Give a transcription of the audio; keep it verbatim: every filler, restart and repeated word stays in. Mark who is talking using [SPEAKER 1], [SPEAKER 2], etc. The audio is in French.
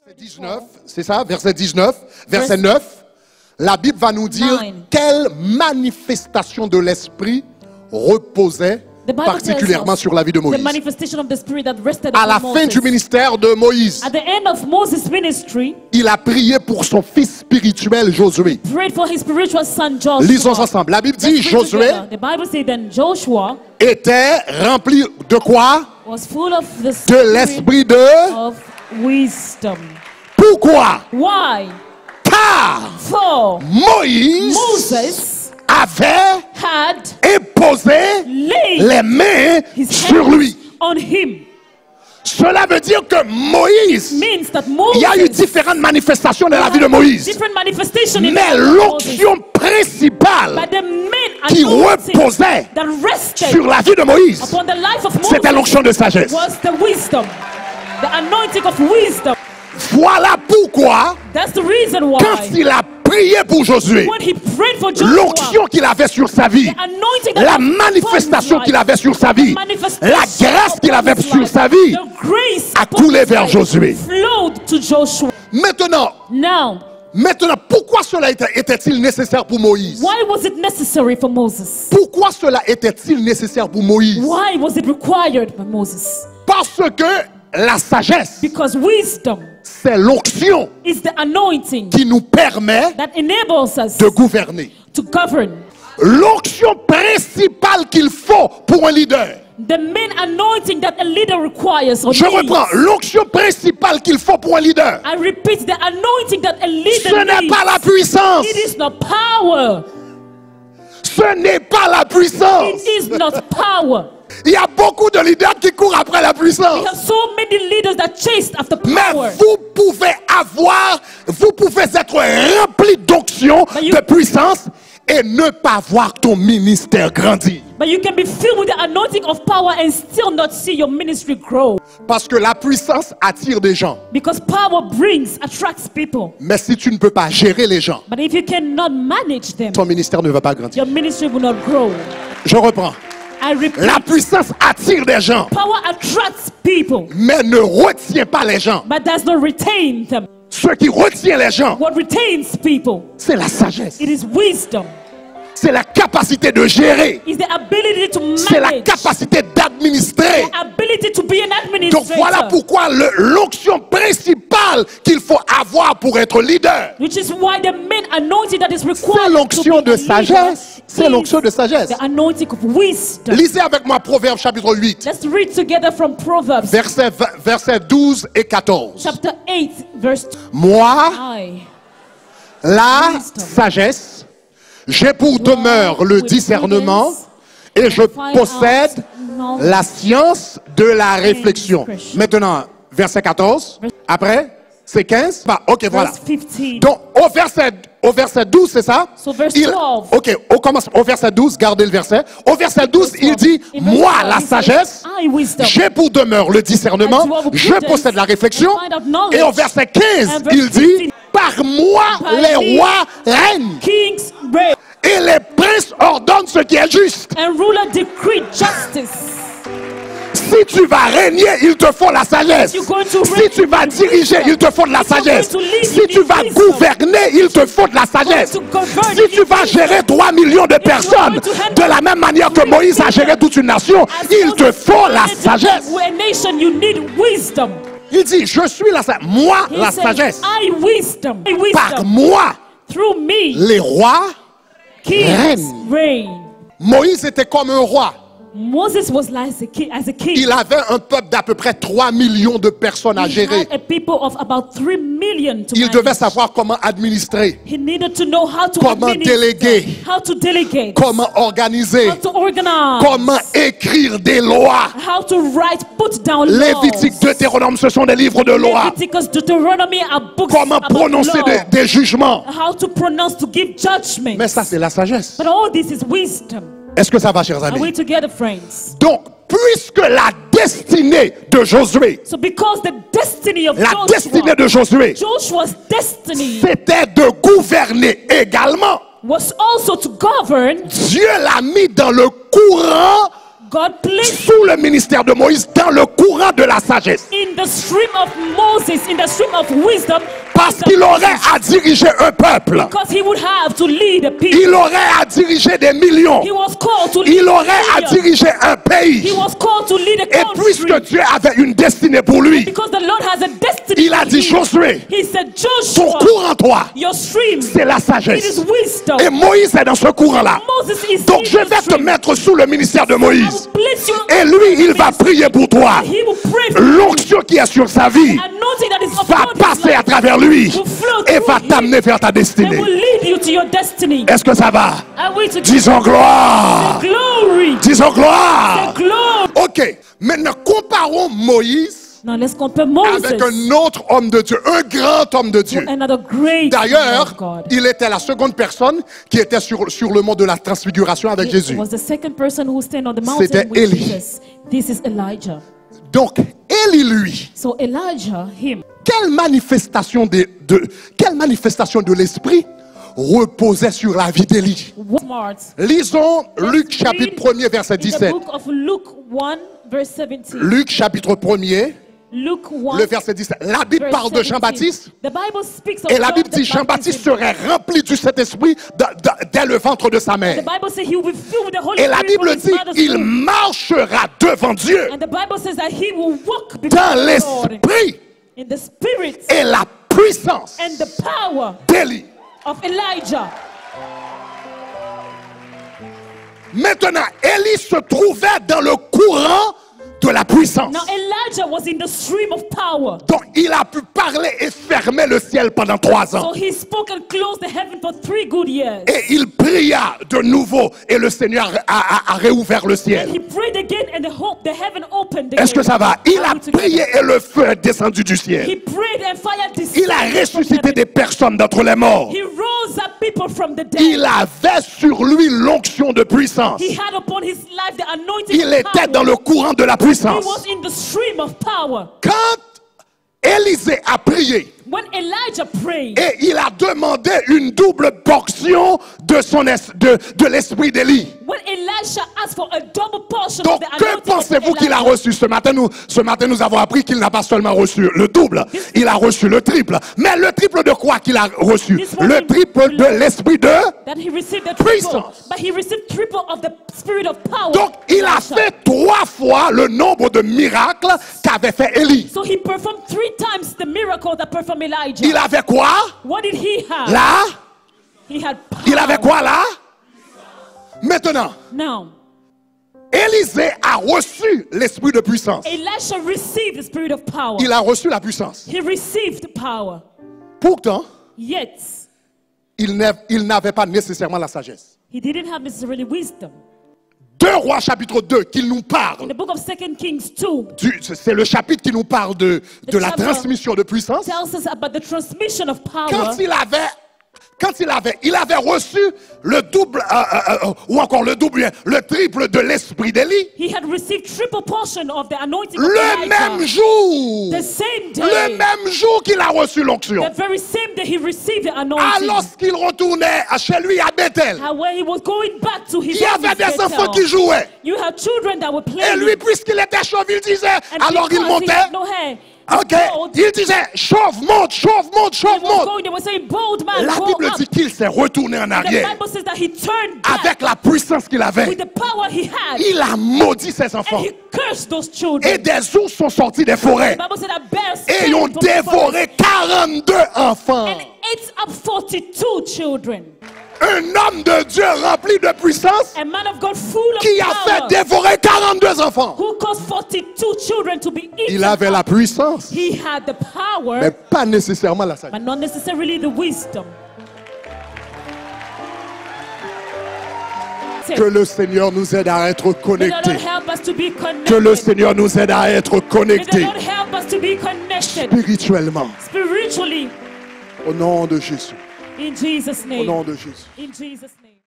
[SPEAKER 1] dix-neuf, c'est ça, verset dix-neuf, verset neuf, la Bible va nous dire quelle manifestation de l'esprit reposait particulièrement sur la vie de Moïse. À la fin du ministère de Moïse, il a prié pour son fils spirituel Josué. Lisons ensemble. La Bible dit Josué était rempli de quoi? De l'esprit de
[SPEAKER 2] wisdom.
[SPEAKER 1] Pourquoi?
[SPEAKER 2] Why?
[SPEAKER 1] Car
[SPEAKER 2] For
[SPEAKER 1] Moïse
[SPEAKER 2] Moses
[SPEAKER 1] avait
[SPEAKER 2] had
[SPEAKER 1] imposé les mains sur lui.
[SPEAKER 2] On him.
[SPEAKER 1] Cela veut dire que Moïse,
[SPEAKER 2] Means that Moses,
[SPEAKER 1] il y a eu différentes manifestations dans la vie de Moïse. Mais l'onction principale qui reposait sur la vie de Moïse, c'était l'onction de sagesse.
[SPEAKER 2] Was the wisdom, the anointing of wisdom.
[SPEAKER 1] Voilà pourquoi,
[SPEAKER 2] That's the reason why,
[SPEAKER 1] quand il a prié pour Josué, l'onction qu'il avait sur sa vie, la manifestation qu'il avait sur sa vie, la grâce qu'il avait sur sa vie, a coulé vers Josué. Maintenant,
[SPEAKER 2] Now,
[SPEAKER 1] maintenant, pourquoi cela était-il nécessaire pour Moïse?
[SPEAKER 2] why was it necessary for Moses?
[SPEAKER 1] Pourquoi cela était-il nécessaire pour Moïse?
[SPEAKER 2] Why was it required by Moses?
[SPEAKER 1] Parce que la sagesse,
[SPEAKER 2] Because wisdom
[SPEAKER 1] c'est l'onction
[SPEAKER 2] is the anointing
[SPEAKER 1] qui nous permet
[SPEAKER 2] that enables us
[SPEAKER 1] de gouverner.
[SPEAKER 2] to govern.
[SPEAKER 1] L'onction principale qu'il faut pour un leader.
[SPEAKER 2] The main anointing that a leader requires.
[SPEAKER 1] Je reprends. L'onction principale qu'il faut pour un leader.
[SPEAKER 2] I repeat, the anointing that a leader
[SPEAKER 1] Ce n'est pas la puissance.
[SPEAKER 2] It is not power.
[SPEAKER 1] Ce n'est pas la puissance.
[SPEAKER 2] It is not power.
[SPEAKER 1] Il y a beaucoup de leaders qui courent après la puissance.
[SPEAKER 2] We have so many leaders that chase after power.
[SPEAKER 1] Mais vous pouvez avoir, vous pouvez être rempli d'onction, de puissance et ne pas voir ton ministère grandir.
[SPEAKER 2] But you can be filled with the anointing of power and still not see your ministry grow.
[SPEAKER 1] Parce que la puissance attire des gens.
[SPEAKER 2] Because power brings, attracts people.
[SPEAKER 1] Mais si tu ne peux pas gérer les gens,
[SPEAKER 2] But if you cannot manage them,
[SPEAKER 1] ton ministère ne va pas grandir.
[SPEAKER 2] your ministry will not grow.
[SPEAKER 1] Je reprends.
[SPEAKER 2] I repeat,
[SPEAKER 1] La puissance attire des gens,
[SPEAKER 2] power attracts people,
[SPEAKER 1] mais ne retient pas les gens.
[SPEAKER 2] but does not retain them.
[SPEAKER 1] Ce qui retient les gens,
[SPEAKER 2] What retains people,
[SPEAKER 1] c'est la sagesse.
[SPEAKER 2] it is wisdom.
[SPEAKER 1] C'est la capacité de gérer.
[SPEAKER 2] Is the ability to manage.
[SPEAKER 1] C'est la capacité d'administrer.
[SPEAKER 2] The ability to be an administrator.
[SPEAKER 1] Donc voilà pourquoi l'onction principale qu'il faut avoir pour être leader,
[SPEAKER 2] Which is why the main anointing that is
[SPEAKER 1] c'est
[SPEAKER 2] required
[SPEAKER 1] l'onction
[SPEAKER 2] to be
[SPEAKER 1] de
[SPEAKER 2] a leader
[SPEAKER 1] sagesse. C'est
[SPEAKER 2] is
[SPEAKER 1] l'onction de sagesse.
[SPEAKER 2] the anointing of wisdom.
[SPEAKER 1] Lisez avec moi Proverbes chapitre huit,
[SPEAKER 2] Let's read together from Proverbs
[SPEAKER 1] versets, versets douze et quatorze.
[SPEAKER 2] chapter eight, verse
[SPEAKER 1] Moi,
[SPEAKER 2] nine.
[SPEAKER 1] la sagesse, j'ai pour demeure le discernement et je possède la science de la réflexion. Maintenant, verset quatorze. Après, c'est quinze. Bah, ok, voilà.
[SPEAKER 2] Verse fifteen.
[SPEAKER 1] Donc, au verset, au verset douze, c'est ça?
[SPEAKER 2] So verse
[SPEAKER 1] Il,
[SPEAKER 2] twelve.
[SPEAKER 1] ok, on commence au verset douze, gardez le verset. Au verset douze, il dit,
[SPEAKER 2] In verse
[SPEAKER 1] moi,
[SPEAKER 2] twelve,
[SPEAKER 1] la
[SPEAKER 2] he says,
[SPEAKER 1] sagesse,
[SPEAKER 2] I, wisdom,
[SPEAKER 1] j'ai pour demeure le discernement,
[SPEAKER 2] And twelve,
[SPEAKER 1] je
[SPEAKER 2] prudence,
[SPEAKER 1] possède la réflexion.
[SPEAKER 2] and find out knowledge.
[SPEAKER 1] Et au verset quinze,
[SPEAKER 2] And verse
[SPEAKER 1] il dit,
[SPEAKER 2] fifteen,
[SPEAKER 1] par moi,
[SPEAKER 2] by
[SPEAKER 1] les
[SPEAKER 2] me,
[SPEAKER 1] rois règnent.
[SPEAKER 2] kings reign,
[SPEAKER 1] Et les princes ordonnent ce qui est juste.
[SPEAKER 2] and ruler decree justice.
[SPEAKER 1] Si tu vas régner, il te faut la sagesse.
[SPEAKER 2] You're going to
[SPEAKER 1] Si
[SPEAKER 2] reign,
[SPEAKER 1] tu vas diriger, il te faut de la
[SPEAKER 2] If you're
[SPEAKER 1] sagesse.
[SPEAKER 2] going to lead,
[SPEAKER 1] Si
[SPEAKER 2] you
[SPEAKER 1] tu
[SPEAKER 2] need
[SPEAKER 1] vas
[SPEAKER 2] wisdom.
[SPEAKER 1] gouverner, il te faut de la sagesse.
[SPEAKER 2] to govern,
[SPEAKER 1] Si
[SPEAKER 2] you
[SPEAKER 1] tu
[SPEAKER 2] need
[SPEAKER 1] vas
[SPEAKER 2] wisdom.
[SPEAKER 1] gérer trois millions de
[SPEAKER 2] you are
[SPEAKER 1] personnes
[SPEAKER 2] going to handle
[SPEAKER 1] de la même manière que Moïse a géré toute une nation,
[SPEAKER 2] As
[SPEAKER 1] il
[SPEAKER 2] Moses
[SPEAKER 1] te faut la
[SPEAKER 2] managed
[SPEAKER 1] sagesse.
[SPEAKER 2] a nation, you need wisdom.
[SPEAKER 1] Il dit, je suis la sagesse. Moi,
[SPEAKER 2] He
[SPEAKER 1] la
[SPEAKER 2] says,
[SPEAKER 1] sagesse.
[SPEAKER 2] I wisdom. I
[SPEAKER 1] Par
[SPEAKER 2] wisdom.
[SPEAKER 1] moi,
[SPEAKER 2] Through me,
[SPEAKER 1] les rois
[SPEAKER 2] kings
[SPEAKER 1] règnent.
[SPEAKER 2] reign.
[SPEAKER 1] Moïse était comme un roi.
[SPEAKER 2] Moses was like a king, as a king.
[SPEAKER 1] Il avait un peuple d'à peu près trois millions de personnes à
[SPEAKER 2] He
[SPEAKER 1] gérer.
[SPEAKER 2] had a people of about three million to
[SPEAKER 1] Il devait
[SPEAKER 2] manage.
[SPEAKER 1] savoir comment administrer,
[SPEAKER 2] He needed to know how to
[SPEAKER 1] comment
[SPEAKER 2] administer,
[SPEAKER 1] déléguer,
[SPEAKER 2] how to delegate,
[SPEAKER 1] comment organiser,
[SPEAKER 2] how to organize,
[SPEAKER 1] comment écrire des lois.
[SPEAKER 2] how to write, put down
[SPEAKER 1] Lévitique,
[SPEAKER 2] laws.
[SPEAKER 1] Deutéronome, ce sont des livres de loi.
[SPEAKER 2] Leviticus, Deuteronomy are books
[SPEAKER 1] Comment
[SPEAKER 2] about
[SPEAKER 1] prononcer
[SPEAKER 2] law.
[SPEAKER 1] des, des jugements.
[SPEAKER 2] How to pronounce, to give judgment.
[SPEAKER 1] Mais ça, c'est la sagesse.
[SPEAKER 2] But all this is wisdom.
[SPEAKER 1] Est-ce que ça va, chers
[SPEAKER 2] Are we
[SPEAKER 1] amis?
[SPEAKER 2] together, friends?
[SPEAKER 1] Donc, puisque la destinée de Josué,
[SPEAKER 2] So because the destiny of
[SPEAKER 1] la
[SPEAKER 2] Joshua,
[SPEAKER 1] destinée de Josué,
[SPEAKER 2] Joshua's destiny
[SPEAKER 1] c'était de gouverner également,
[SPEAKER 2] was also to govern.
[SPEAKER 1] Dieu l'a mis dans le courant
[SPEAKER 2] God placed
[SPEAKER 1] sous le ministère de Moïse dans le courant de la sagesse.
[SPEAKER 2] in the stream of Moses, in the stream of wisdom,
[SPEAKER 1] Parce qu'il aurait à diriger un peuple.
[SPEAKER 2] because he would have to lead a people.
[SPEAKER 1] Il aurait à diriger des millions.
[SPEAKER 2] He was called to lead
[SPEAKER 1] Il aurait à
[SPEAKER 2] millions.
[SPEAKER 1] diriger un
[SPEAKER 2] He
[SPEAKER 1] pays.
[SPEAKER 2] was called to lead a
[SPEAKER 1] Et puisque
[SPEAKER 2] country.
[SPEAKER 1] Dieu avait une destinée pour lui,
[SPEAKER 2] Because the Lord has a destiny.
[SPEAKER 1] il a
[SPEAKER 2] for
[SPEAKER 1] dit,
[SPEAKER 2] him.
[SPEAKER 1] Josué,
[SPEAKER 2] He said,
[SPEAKER 1] ton
[SPEAKER 2] Joshua,
[SPEAKER 1] cours en toi,
[SPEAKER 2] your stream,
[SPEAKER 1] c'est la
[SPEAKER 2] it is
[SPEAKER 1] sagesse.
[SPEAKER 2] wisdom.
[SPEAKER 1] Et Moïse est dans ce courant-là.
[SPEAKER 2] Moses is
[SPEAKER 1] Donc
[SPEAKER 2] in
[SPEAKER 1] je
[SPEAKER 2] the
[SPEAKER 1] vais te
[SPEAKER 2] stream.
[SPEAKER 1] mettre sous le ministère de
[SPEAKER 2] I
[SPEAKER 1] Moïse.
[SPEAKER 2] will place you
[SPEAKER 1] Et lui, il va prier pour toi.
[SPEAKER 2] He will pray for you.
[SPEAKER 1] L'onction qui est sur sa vie
[SPEAKER 2] Anointing that is
[SPEAKER 1] va
[SPEAKER 2] upon his
[SPEAKER 1] passer
[SPEAKER 2] life
[SPEAKER 1] à travers lui
[SPEAKER 2] will flow
[SPEAKER 1] et
[SPEAKER 2] through
[SPEAKER 1] va
[SPEAKER 2] him.
[SPEAKER 1] t'amener vers ta
[SPEAKER 2] They
[SPEAKER 1] destinée.
[SPEAKER 2] will lead you to your destiny.
[SPEAKER 1] Est-ce que ça va?
[SPEAKER 2] Are we together?
[SPEAKER 1] Disons gloire.
[SPEAKER 2] Glory.
[SPEAKER 1] Disons gloire.
[SPEAKER 2] Glory.
[SPEAKER 1] Ok, maintenant comparons Moïse
[SPEAKER 2] Now let's compare Moses
[SPEAKER 1] avec un autre homme de Dieu, un grand homme de
[SPEAKER 2] to
[SPEAKER 1] Dieu.
[SPEAKER 2] another great man
[SPEAKER 1] D'ailleurs,
[SPEAKER 2] of God.
[SPEAKER 1] il était la seconde personne qui était sur, sur le mont de la transfiguration avec
[SPEAKER 2] He
[SPEAKER 1] Jésus.
[SPEAKER 2] was the second person who stand on the
[SPEAKER 1] C'était
[SPEAKER 2] mountain with
[SPEAKER 1] Élie.
[SPEAKER 2] Jesus. This is Elijah.
[SPEAKER 1] Donc, Élie, lui,
[SPEAKER 2] So Elijah, him,
[SPEAKER 1] quelle manifestation de, de, quelle manifestation de l'esprit reposait sur la vie d'Élie?
[SPEAKER 2] was smart.
[SPEAKER 1] Lisons Luc
[SPEAKER 2] Let's
[SPEAKER 1] chapitre
[SPEAKER 2] read
[SPEAKER 1] premier verset
[SPEAKER 2] in the
[SPEAKER 1] dix-sept.
[SPEAKER 2] book of Luke one, verse seventeen.
[SPEAKER 1] Luc chapitre premier,
[SPEAKER 2] Luke one,
[SPEAKER 1] le verset dix-sept. La Bible
[SPEAKER 2] verse
[SPEAKER 1] parle de
[SPEAKER 2] seventeen.
[SPEAKER 1] Jean-Baptiste.
[SPEAKER 2] The Bible speaks of
[SPEAKER 1] Et la
[SPEAKER 2] John
[SPEAKER 1] Bible
[SPEAKER 2] the
[SPEAKER 1] dit Jean-Baptiste
[SPEAKER 2] Baptist.
[SPEAKER 1] serait rempli du Saint-Esprit de- de- dès le ventre de sa
[SPEAKER 2] The
[SPEAKER 1] mère.
[SPEAKER 2] Bible says he will be filled with the Holy
[SPEAKER 1] Et la
[SPEAKER 2] Spirit
[SPEAKER 1] Bible
[SPEAKER 2] from his
[SPEAKER 1] dit
[SPEAKER 2] mother's
[SPEAKER 1] il
[SPEAKER 2] womb.
[SPEAKER 1] marchera devant Dieu
[SPEAKER 2] And the Bible says that he will walk before
[SPEAKER 1] dans
[SPEAKER 2] the Lord
[SPEAKER 1] l'esprit
[SPEAKER 2] in the spirit
[SPEAKER 1] et la puissance
[SPEAKER 2] and the power
[SPEAKER 1] d'Élie.
[SPEAKER 2] of Elijah.
[SPEAKER 1] Maintenant, Élie se trouvait dans le courant de la puissance.
[SPEAKER 2] Now Elijah was in the stream of power.
[SPEAKER 1] Donc, il a pu parler et fermer le ciel pendant trois
[SPEAKER 2] So
[SPEAKER 1] ans.
[SPEAKER 2] he spoke and closed the heaven for three good years.
[SPEAKER 1] Et il pria de nouveau et le Seigneur a, a- a réouvert le
[SPEAKER 2] And
[SPEAKER 1] ciel.
[SPEAKER 2] he prayed again and the, hope, the heaven opened
[SPEAKER 1] Est-ce que
[SPEAKER 2] again.
[SPEAKER 1] ça va? Il a
[SPEAKER 2] Are we together?
[SPEAKER 1] prié et le feu est descendu du
[SPEAKER 2] He
[SPEAKER 1] ciel.
[SPEAKER 2] prayed and fire
[SPEAKER 1] Il a
[SPEAKER 2] descended from
[SPEAKER 1] ressuscité
[SPEAKER 2] heaven.
[SPEAKER 1] des personnes d'entre les morts.
[SPEAKER 2] He rose up people from the dead.
[SPEAKER 1] Il avait sur lui l'onction de puissance.
[SPEAKER 2] He had upon his life the anointing
[SPEAKER 1] Il
[SPEAKER 2] of
[SPEAKER 1] était
[SPEAKER 2] power.
[SPEAKER 1] dans le courant de la
[SPEAKER 2] He
[SPEAKER 1] puissance.
[SPEAKER 2] was in the stream of power.
[SPEAKER 1] Quand Élisée a prié
[SPEAKER 2] When Elijah prayed,
[SPEAKER 1] et il a demandé une double portion de, son es- de, de l'esprit d'Élie.
[SPEAKER 2] when Elisha asked for a double portion
[SPEAKER 1] Donc,
[SPEAKER 2] of the
[SPEAKER 1] que
[SPEAKER 2] anointing of
[SPEAKER 1] pensez-vous qu'il a
[SPEAKER 2] Elijah,
[SPEAKER 1] reçu ce matin? Nous, ce matin, nous avons appris qu'il n'a pas seulement reçu le double, il a reçu le triple. Mais le triple de quoi qu'il a reçu?
[SPEAKER 2] This
[SPEAKER 1] Le
[SPEAKER 2] morning,
[SPEAKER 1] triple de l'esprit de...
[SPEAKER 2] that he received the triple,
[SPEAKER 1] Puissance.
[SPEAKER 2] but he received triple of the spirit of power.
[SPEAKER 1] Donc, il a
[SPEAKER 2] Elisha.
[SPEAKER 1] fait trois fois le nombre de miracles qu'avait fait Élie.
[SPEAKER 2] So he performed three times the miracle that performed Elijah.
[SPEAKER 1] Il avait quoi?
[SPEAKER 2] What did he have?
[SPEAKER 1] Là?
[SPEAKER 2] He had power.
[SPEAKER 1] Il avait quoi là? Maintenant,
[SPEAKER 2] Now,
[SPEAKER 1] Élisée a reçu l'esprit de puissance.
[SPEAKER 2] Elisha received the spirit of power.
[SPEAKER 1] Il a reçu la puissance.
[SPEAKER 2] He received power.
[SPEAKER 1] Pourtant,
[SPEAKER 2] Yet,
[SPEAKER 1] il n'a- il n'avait pas nécessairement la sagesse.
[SPEAKER 2] he didn't have necessarily wisdom.
[SPEAKER 1] deux Rois chapitre deux qui nous
[SPEAKER 2] In
[SPEAKER 1] parle,
[SPEAKER 2] the book of Second Kings two
[SPEAKER 1] du- c'est le chapitre qui nous parle de, de la
[SPEAKER 2] chapter
[SPEAKER 1] transmission de puissance.
[SPEAKER 2] tells us about the transmission of power.
[SPEAKER 1] Quand il avait, quand il avait, il avait reçu le double, euh, euh, euh, ou encore le double, bien, le triple de l'esprit d'Élie,
[SPEAKER 2] He had received triple portion of the anointing of
[SPEAKER 1] le
[SPEAKER 2] Elijah.
[SPEAKER 1] même jour,
[SPEAKER 2] The same day.
[SPEAKER 1] le même jour qu'il a reçu l'onction.
[SPEAKER 2] The very same day he received the anointing.
[SPEAKER 1] Alors qu'il retournait à chez lui à Bethel,
[SPEAKER 2] How when he was going back to his
[SPEAKER 1] il y avait
[SPEAKER 2] office,
[SPEAKER 1] des enfants
[SPEAKER 2] Bethel,
[SPEAKER 1] qui jouaient.
[SPEAKER 2] you had children that were
[SPEAKER 1] Et
[SPEAKER 2] playing.
[SPEAKER 1] lui, puisqu'il était chauve, il disait,
[SPEAKER 2] and
[SPEAKER 1] alors il
[SPEAKER 2] because he
[SPEAKER 1] montait,
[SPEAKER 2] had no hair,
[SPEAKER 1] ok,
[SPEAKER 2] bold,
[SPEAKER 1] il disait, chauffe, monte, chauffe, monte,
[SPEAKER 2] he
[SPEAKER 1] chauffe,
[SPEAKER 2] was
[SPEAKER 1] monte.
[SPEAKER 2] going, they were saying, bold man,
[SPEAKER 1] La
[SPEAKER 2] go
[SPEAKER 1] Bible
[SPEAKER 2] up.
[SPEAKER 1] dit qu'il s'est retourné en
[SPEAKER 2] The
[SPEAKER 1] arrière
[SPEAKER 2] Bible says that he turned back
[SPEAKER 1] avec la puissance qu'il avait.
[SPEAKER 2] with the power he had.
[SPEAKER 1] Il a maudit ses
[SPEAKER 2] And
[SPEAKER 1] enfants.
[SPEAKER 2] he cursed those children.
[SPEAKER 1] Et des ours sont sortis des forêts
[SPEAKER 2] The Bible said that bears
[SPEAKER 1] et
[SPEAKER 2] came
[SPEAKER 1] ils ont
[SPEAKER 2] from the forest
[SPEAKER 1] dévoré quarante-deux enfants.
[SPEAKER 2] and ate up forty-two children.
[SPEAKER 1] Un homme de Dieu rempli de puissance
[SPEAKER 2] A man of God full of
[SPEAKER 1] qui a
[SPEAKER 2] power
[SPEAKER 1] fait dévorer quarante-deux enfants.
[SPEAKER 2] who caused forty-two children to be eaten.
[SPEAKER 1] Il avait la puissance,
[SPEAKER 2] He had the power,
[SPEAKER 1] mais pas nécessairement la sagesse.
[SPEAKER 2] but not necessarily the wisdom.
[SPEAKER 1] Que le Seigneur nous aide à être
[SPEAKER 2] May the Lord
[SPEAKER 1] connectés.
[SPEAKER 2] help us to be connected.
[SPEAKER 1] Que le Seigneur nous aide à être
[SPEAKER 2] May the
[SPEAKER 1] connectés
[SPEAKER 2] Lord help us to be connected
[SPEAKER 1] spirituellement.
[SPEAKER 2] spiritually
[SPEAKER 1] Au nom de Jésus.
[SPEAKER 2] in Jesus'
[SPEAKER 1] Au
[SPEAKER 2] name.
[SPEAKER 1] nom de Jésus.
[SPEAKER 2] In Jesus' name.